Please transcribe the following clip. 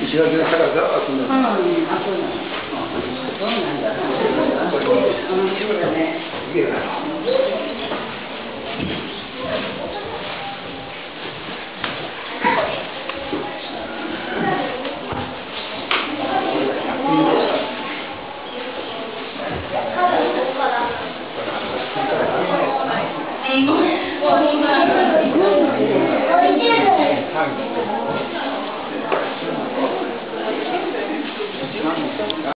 石垣の下からザーッとね。 そうなんだ。そうだね。 すげえな。はい。